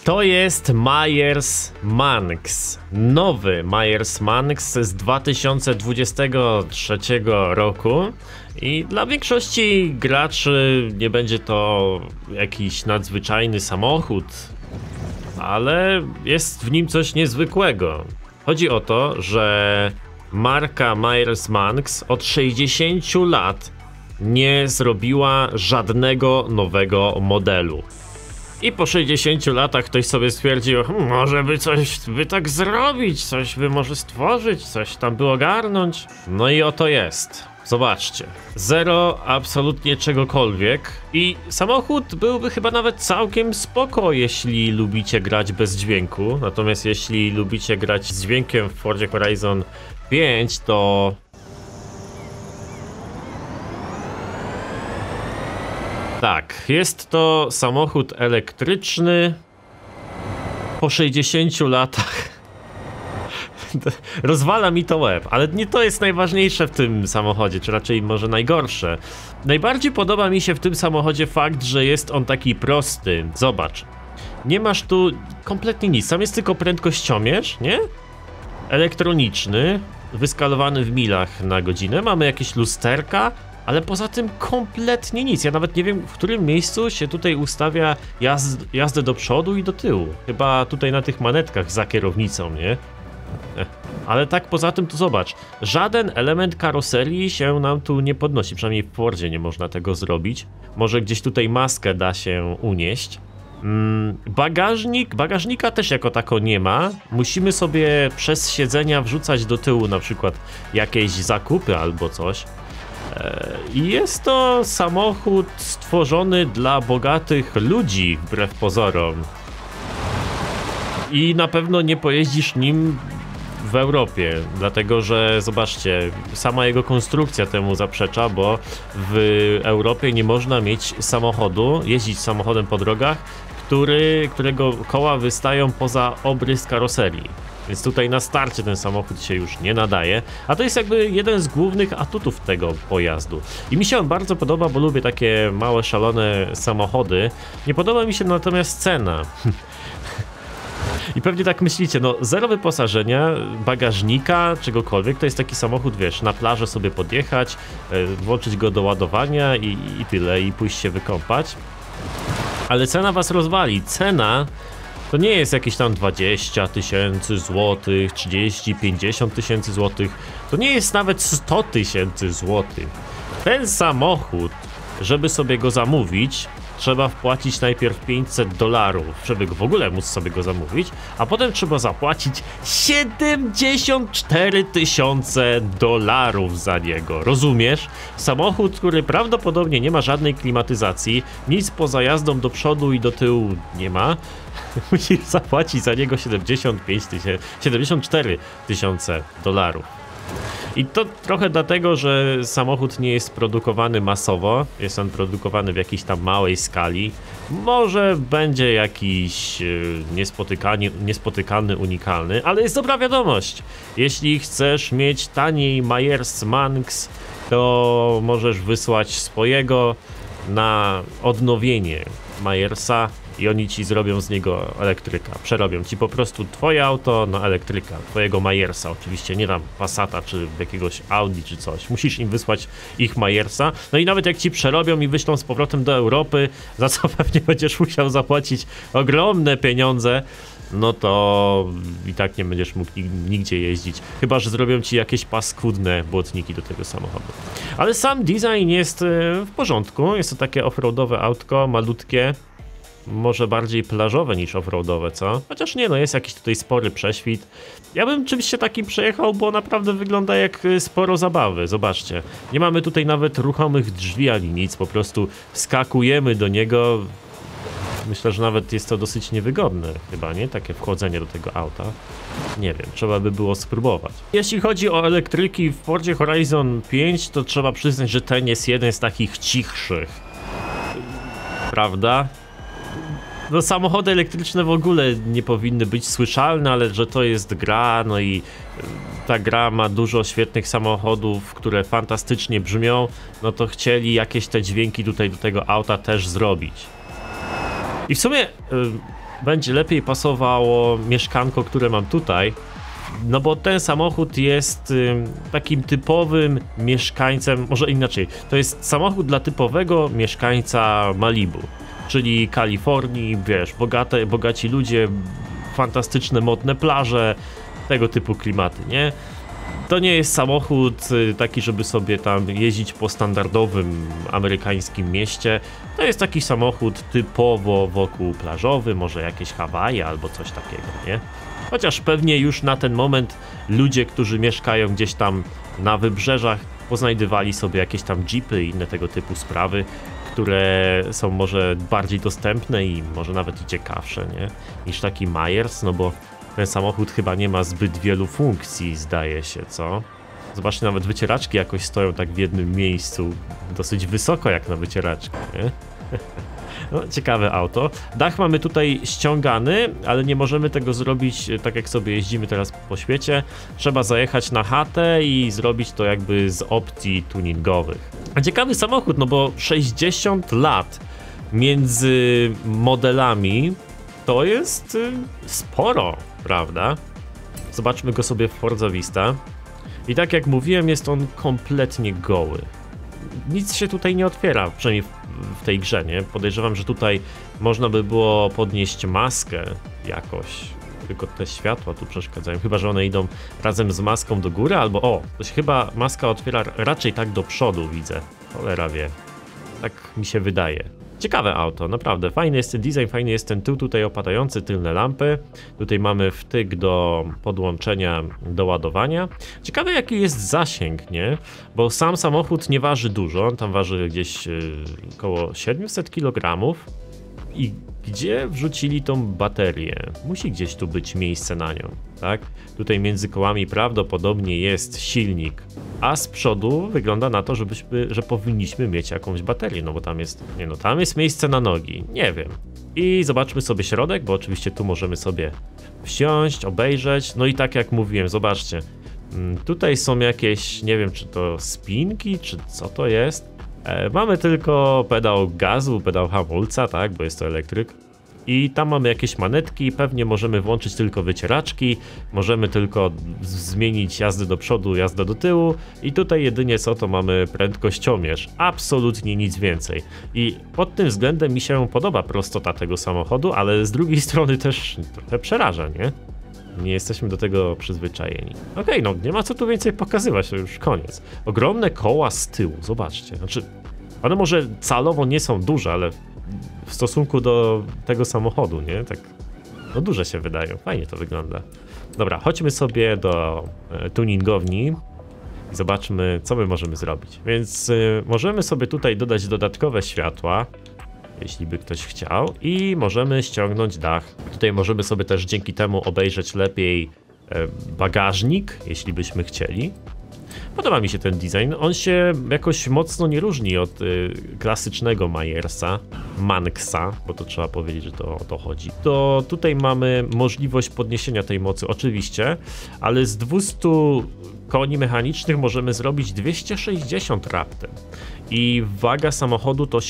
To jest Myers Manx, nowy Myers Manx z 2023 roku i dla większości graczy nie będzie to jakiś nadzwyczajny samochód, ale jest w nim coś niezwykłego. Chodzi o to, że marka Myers Manx od 60 lat nie zrobiła żadnego nowego modelu. I po 60 latach ktoś sobie stwierdził, może by coś by tak zrobić, coś by może stworzyć, coś tam by ogarnąć. No i oto jest. Zobaczcie. Zero absolutnie czegokolwiek i samochód byłby chyba nawet całkiem spoko, jeśli lubicie grać bez dźwięku. Natomiast jeśli lubicie grać z dźwiękiem w Forzie Horizon 5, to... Tak, jest to samochód elektryczny po 60 latach. Rozwala mi to łeb, ale nie to jest najważniejsze w tym samochodzie, czy raczej może najgorsze. Najbardziej podoba mi się w tym samochodzie fakt, że jest on taki prosty. Zobacz, nie masz tu kompletnie nic, tam jest tylko prędkościomierz, nie? Elektroniczny, wyskalowany w milach na godzinę, mamy jakieś lusterka, ale poza tym kompletnie nic. Ja nawet nie wiem, w którym miejscu się tutaj ustawia jazdę do przodu i do tyłu. Chyba tutaj na tych manetkach za kierownicą, nie? Ale tak poza tym to zobacz, żaden element karoserii się nam tu nie podnosi, przynajmniej w Fordzie nie można tego zrobić. Może gdzieś tutaj maskę da się unieść. Bagażnika też jako tako nie ma. Musimy sobie przez siedzenia wrzucać do tyłu na przykład jakieś zakupy albo coś. I jest to samochód stworzony dla bogatych ludzi, wbrew pozorom. I na pewno nie pojeździsz nim w Europie, dlatego że zobaczcie, sama jego konstrukcja temu zaprzecza, bo w Europie nie można mieć samochodu, jeździć samochodem po drogach, którego koła wystają poza obrys karoserii. Więc tutaj na starcie ten samochód się już nie nadaje, a to jest jakby jeden z głównych atutów tego pojazdu. I mi się on bardzo podoba, bo lubię takie małe, szalone samochody. Nie podoba mi się natomiast cena. I pewnie tak myślicie, no zero wyposażenia, bagażnika, czegokolwiek, to jest taki samochód, wiesz, na plażę sobie podjechać, włączyć go do ładowania i tyle, i pójść się wykąpać. Ale cena was rozwali, cena to nie jest jakieś tam 20 000 złotych, 30, 50 tysięcy złotych, to nie jest nawet 100 000 złotych. Ten samochód, żeby sobie go zamówić, trzeba wpłacić najpierw $500, żeby w ogóle móc sobie go zamówić, a potem trzeba zapłacić 74 000 za niego. Rozumiesz? Samochód, który prawdopodobnie nie ma żadnej klimatyzacji, nic poza jazdą do przodu i do tyłu nie ma. Musisz zapłacić za niego 74 000 $. I to trochę dlatego, że samochód nie jest produkowany masowo, jest on produkowany w jakiejś tam małej skali. Może będzie jakiś niespotykany, unikalny, ale jest dobra wiadomość. Jeśli chcesz mieć taniej Myers Manx, to możesz wysłać swojego na odnowienie Myersa i oni ci zrobią z niego elektryka. Przerobią ci po prostu twoje auto na elektryka, twojego Myersa, oczywiście nie tam Passata czy jakiegoś Audi czy coś. Musisz im wysłać ich Myersa. No i nawet jak ci przerobią i wyślą z powrotem do Europy, za co pewnie będziesz musiał zapłacić ogromne pieniądze, no to i tak nie będziesz mógł nigdzie jeździć. Chyba że zrobią ci jakieś paskudne błotniki do tego samochodu. Ale sam design jest w porządku. Jest to takie offroadowe autko, malutkie. Może bardziej plażowe niż offroadowe, co? Chociaż nie, no jest jakiś tutaj spory prześwit. Ja bym czymś się takim przejechał, bo naprawdę wygląda jak sporo zabawy. Zobaczcie, nie mamy tutaj nawet ruchomych drzwi ani nic, po prostu wskakujemy do niego. Myślę, że nawet jest to dosyć niewygodne chyba, nie? Takie wchodzenie do tego auta. Nie wiem, trzeba by było spróbować. Jeśli chodzi o elektryki w Fordzie Horizon 5, to trzeba przyznać, że ten jest jeden z takich cichszych. Prawda? No samochody elektryczne w ogóle nie powinny być słyszalne, ale że to jest gra, no i ta gra ma dużo świetnych samochodów, które fantastycznie brzmią, no to chcieli jakieś te dźwięki tutaj do tego auta też zrobić. I w sumie będzie lepiej pasowało mieszkanko, które mam tutaj. No bo ten samochód jest takim typowym mieszkańcem, może inaczej, to jest samochód dla typowego mieszkańca Malibu, czyli Kalifornii, wiesz, bogaci ludzie, fantastyczne, modne plaże, tego typu klimaty, nie? To nie jest samochód taki, żeby sobie tam jeździć po standardowym amerykańskim mieście. To jest taki samochód typowo wokół plażowy, może jakieś Hawaje albo coś takiego, nie? Chociaż pewnie już na ten moment ludzie, którzy mieszkają gdzieś tam na wybrzeżach, poznajdywali sobie jakieś tam jeepy i inne tego typu sprawy, które są może bardziej dostępne i może nawet i ciekawsze, nie? Niż taki Myers, no bo ten samochód chyba nie ma zbyt wielu funkcji, zdaje się, co? Zobaczcie, nawet wycieraczki jakoś stoją tak w jednym miejscu, dosyć wysoko jak na wycieraczkę, nie? No, ciekawe auto. Dach mamy tutaj ściągany, ale nie możemy tego zrobić tak jak sobie jeździmy teraz po świecie. Trzeba zajechać na chatę i zrobić to jakby z opcji tuningowych. A ciekawy samochód, no bo 60 lat między modelami to jest sporo, prawda? Zobaczmy go sobie w Forza Vista. I tak jak mówiłem, jest on kompletnie goły. Nic się tutaj nie otwiera, przynajmniej w tej grze, nie? Podejrzewam, że tutaj można by było podnieść maskę jakoś, tylko te światła tu przeszkadzają, chyba że one idą razem z maską do góry, albo o, to się chyba maska otwiera raczej tak do przodu, widzę. Cholera wie. Tak mi się wydaje. Ciekawe auto, naprawdę. Fajny jest ten design, fajny jest ten tył tutaj opadający, tylne lampy. Tutaj mamy wtyk do podłączenia, do ładowania. Ciekawe jaki jest zasięg, nie? Bo sam samochód nie waży dużo, on tam waży gdzieś około 700 kg. I gdzie wrzucili tą baterię? Musi gdzieś tu być miejsce na nią, tak? Tutaj między kołami prawdopodobnie jest silnik, a z przodu wygląda na to, że powinniśmy mieć jakąś baterię, no bo tam jest, nie no, tam jest miejsce na nogi, nie wiem. I zobaczmy sobie środek, bo oczywiście tu możemy sobie wsiąść, obejrzeć, no i tak jak mówiłem, zobaczcie, tutaj są jakieś, nie wiem czy to spinki, czy co to jest. Mamy tylko pedał gazu, pedał hamulca, tak, bo jest to elektryk. I tam mamy jakieś manetki, pewnie możemy włączyć tylko wycieraczki, możemy tylko zmienić jazdę do przodu, jazdę do tyłu i tutaj jedynie co to mamy prędkościomierz, absolutnie nic więcej. I pod tym względem mi się podoba prostota tego samochodu, ale z drugiej strony też trochę przeraża, nie? Nie jesteśmy do tego przyzwyczajeni. Okej, no nie ma co tu więcej pokazywać, to już koniec. Ogromne koła z tyłu, zobaczcie. Znaczy, one może calowo nie są duże, ale w stosunku do tego samochodu, nie? Tak, no duże się wydają. Fajnie to wygląda. Dobra, chodźmy sobie do tuningowni i zobaczmy, co my możemy zrobić. Więc możemy sobie tutaj dodać dodatkowe światła, jeśli by ktoś chciał, i możemy ściągnąć dach. Tutaj możemy sobie też dzięki temu obejrzeć lepiej bagażnik, jeśli byśmy chcieli. Podoba mi się ten design, on się jakoś mocno nie różni od klasycznego Myersa, Manksa, bo to trzeba powiedzieć, że to o to chodzi. To tutaj mamy możliwość podniesienia tej mocy oczywiście, ale z 200 koni mechanicznych możemy zrobić 260 raptem. I waga samochodu to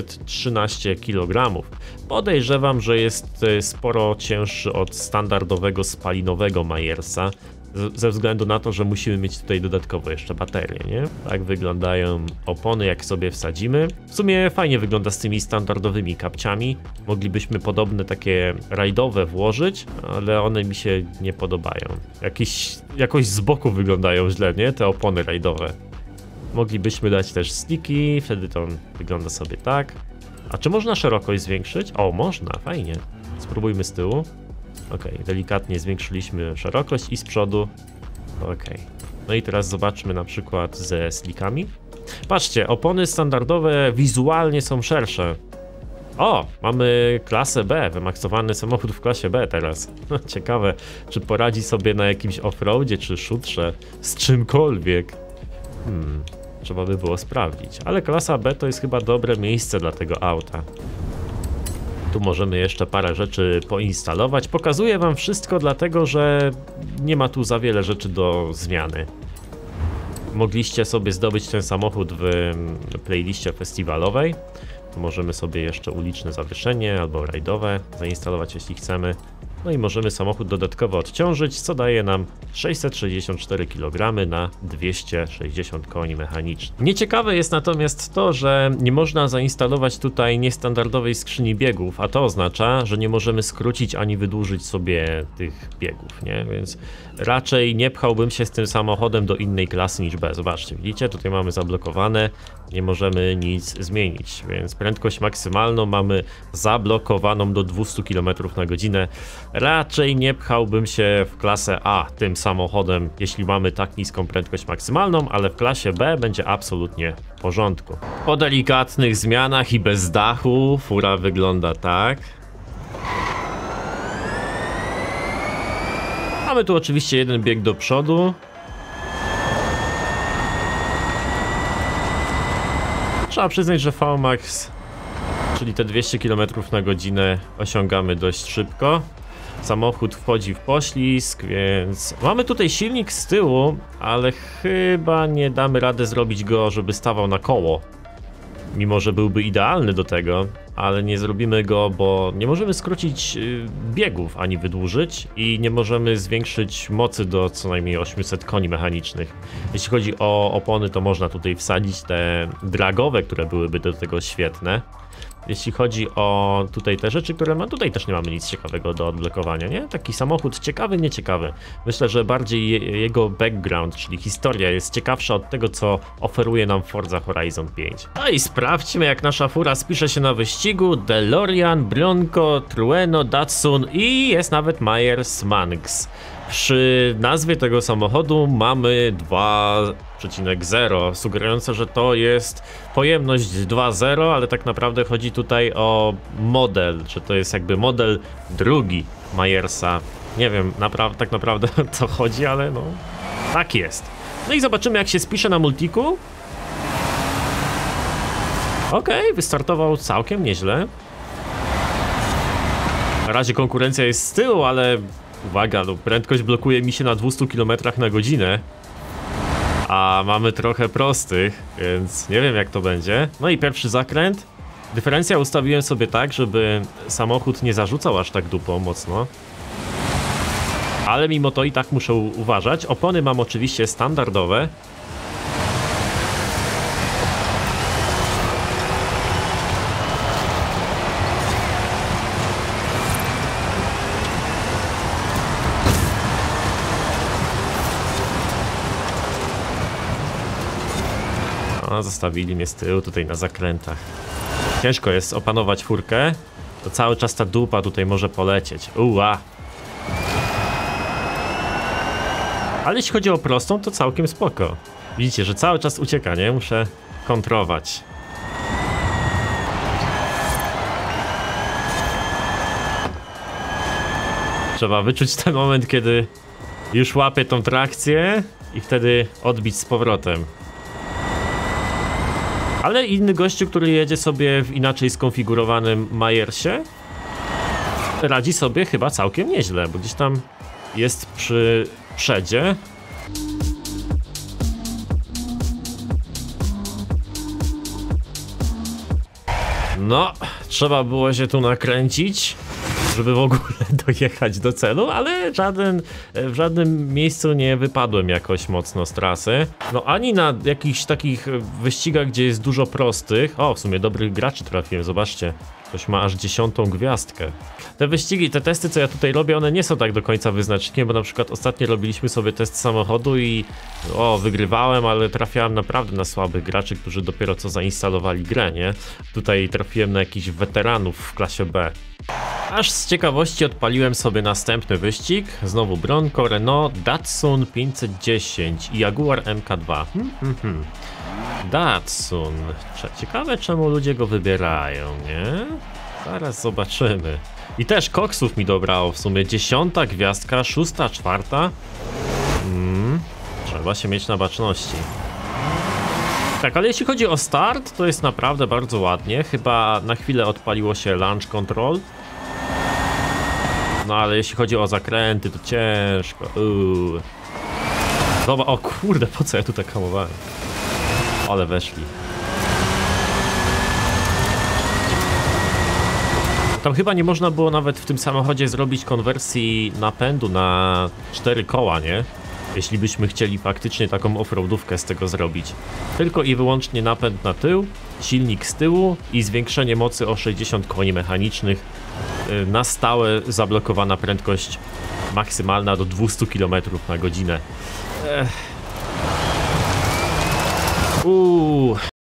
713 kg. Podejrzewam, że jest sporo cięższy od standardowego spalinowego Myersa, ze względu na to, że musimy mieć tutaj dodatkowo jeszcze baterię, nie? Tak wyglądają opony, jak sobie wsadzimy. W sumie fajnie wygląda z tymi standardowymi kapciami. Moglibyśmy podobne takie rajdowe włożyć, ale one mi się nie podobają. Jakoś z boku wyglądają źle, nie? Te opony rajdowe. Moglibyśmy dać też sticky, wtedy to wygląda sobie tak. A czy można szerokość zwiększyć? O, można, fajnie. Spróbujmy z tyłu. Ok, delikatnie zwiększyliśmy szerokość i z przodu. Ok. No i teraz zobaczmy na przykład ze slickami. Patrzcie, opony standardowe wizualnie są szersze. O, mamy klasę B, wymaksowany samochód w klasie B teraz. Ciekawe, czy poradzi sobie na jakimś offroadzie czy shootrze z czymkolwiek. Trzeba by było sprawdzić. Ale klasa B to jest chyba dobre miejsce dla tego auta. Tu możemy jeszcze parę rzeczy poinstalować. Pokazuję wam wszystko dlatego, że nie ma tu za wiele rzeczy do zmiany. Mogliście sobie zdobyć ten samochód w playliście festiwalowej. to możemy sobie jeszcze uliczne zawieszenie albo rajdowe zainstalować, jeśli chcemy. No i możemy samochód dodatkowo odciążyć, co daje nam 664 kg na 260 koni mechanicznych. Nieciekawe jest natomiast to, że nie można zainstalować tutaj niestandardowej skrzyni biegów, a to oznacza, że nie możemy skrócić ani wydłużyć sobie tych biegów, nie? Więc raczej nie pchałbym się z tym samochodem do innej klasy niż B. Zobaczcie, widzicie, tutaj mamy zablokowane, nie możemy nic zmienić, więc prędkość maksymalną mamy zablokowaną do 200 km na godzinę. Raczej nie pchałbym się w klasę A tym samochodem, jeśli mamy tak niską prędkość maksymalną, ale w klasie B będzie absolutnie w porządku. Po delikatnych zmianach i bez dachu fura wygląda tak. Mamy tu oczywiście jeden bieg do przodu. Trzeba przyznać, że VMAX, czyli te 200 km na godzinę, osiągamy dość szybko. Samochód wchodzi w poślizg, więc mamy tutaj silnik z tyłu, ale chyba nie damy rady zrobić go, żeby stawał na koło. Mimo że byłby idealny do tego, ale nie zrobimy go, bo nie możemy skrócić biegów ani wydłużyć i nie możemy zwiększyć mocy do co najmniej 800 koni mechanicznych. Jeśli chodzi o opony, to można tutaj wsadzić te dragowe, które byłyby do tego świetne. Jeśli chodzi o tutaj te rzeczy, które ma, tutaj też nie mamy nic ciekawego do odblokowania, nie? Taki samochód ciekawy, nieciekawy. Myślę, że bardziej jego background, czyli historia jest ciekawsza od tego, co oferuje nam Forza Horizon 5. No i sprawdźmy, jak nasza fura spisze się na wyścigu. DeLorean, Bronco, Trueno, Datsun i jest nawet Myers Manx. Przy nazwie tego samochodu mamy 2,0, sugerujące, że to jest pojemność 2.0, ale tak naprawdę chodzi tutaj o model, że to jest jakby model drugi Myersa. Nie wiem tak naprawdę o co chodzi, ale no tak jest. No i zobaczymy, jak się spisze na multiku. Okej, wystartował całkiem nieźle. Na razie konkurencja jest z tyłu, ale uwaga, no, prędkość blokuje mi się na 200 km na godzinę. A mamy trochę prostych, więc nie wiem, jak to będzie. No i pierwszy zakręt. Dyferencjał ustawiłem sobie tak, żeby samochód nie zarzucał aż tak dupą mocno. Ale mimo to i tak muszę uważać. Opony mam oczywiście standardowe. Zostawili mnie z tyłu tutaj na zakrętach. Ciężko jest opanować furkę. To cały czas ta dupa tutaj może polecieć. Ale jeśli chodzi o prostą, to całkiem spoko. Widzicie, że cały czas ucieka, nie? Muszę kontrować. Trzeba wyczuć ten moment, kiedy już łapię tą trakcję i wtedy odbić z powrotem. Ale inny gościu, który jedzie sobie w inaczej skonfigurowanym Myersie, radzi sobie chyba całkiem nieźle, bo gdzieś tam jest przy przodzie. No, trzeba było się tu nakręcić, żeby w ogóle dojechać do celu, ale w żadnym miejscu nie wypadłem jakoś mocno z trasy. No ani na jakichś takich wyścigach, gdzie jest dużo prostych. O, w sumie dobrych graczy trafiłem, zobaczcie. Ktoś ma aż 10. gwiazdkę. Te wyścigi, te testy, co ja tutaj robię, one nie są tak do końca wyznacznikiem, bo na przykład ostatnio robiliśmy sobie test samochodu i wygrywałem, ale trafiałem naprawdę na słabych graczy, którzy dopiero co zainstalowali grę, nie? Tutaj trafiłem na jakichś weteranów w klasie B. Aż z ciekawości odpaliłem sobie następny wyścig. Znowu Bronco, Renault, Datsun 510 i Jaguar MK2. Datsun. Ciekawe, czemu ludzie go wybierają, nie? Zaraz zobaczymy. I też koksów mi dobrało w sumie. 10. gwiazdka, 6., 4. Trzeba się mieć na baczności. Tak, ale jeśli chodzi o start, to jest naprawdę bardzo ładnie. Chyba na chwilę odpaliło się launch control. No ale jeśli chodzi o zakręty, to ciężko. Dobra, o kurde, po co ja tu tak hamowałem? Ale weszli. Tam chyba nie można było nawet w tym samochodzie zrobić konwersji napędu na 4 koła, nie? Jeśli byśmy chcieli faktycznie taką offroadówkę z tego zrobić. Tylko i wyłącznie napęd na tył, silnik z tyłu i zwiększenie mocy o 60 koni mechanicznych. Na stałe zablokowana prędkość maksymalna do 200 km na godzinę.